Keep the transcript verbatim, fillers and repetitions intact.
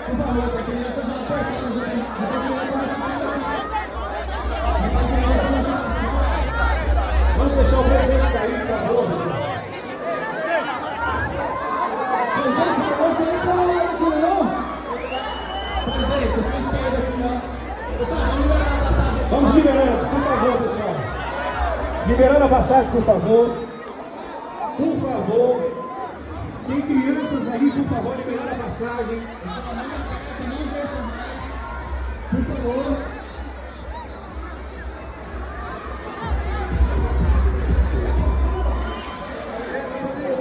Por favor, tem criança já apertando, já tem, já tem criança mexendo aqui. Já tem criança mexendo aqui. Vamos deixar o presidente sair, por favor, pessoal. Presidente, você entra no lado aqui, não? Presidente, sua esquerda aqui, ó. Pessoal, vamos liberar a passagem. Vamos liberando, por favor, pessoal. Liberando a passagem, por favor. Por favor. Tem crianças ali, por favor, liberando a passagem.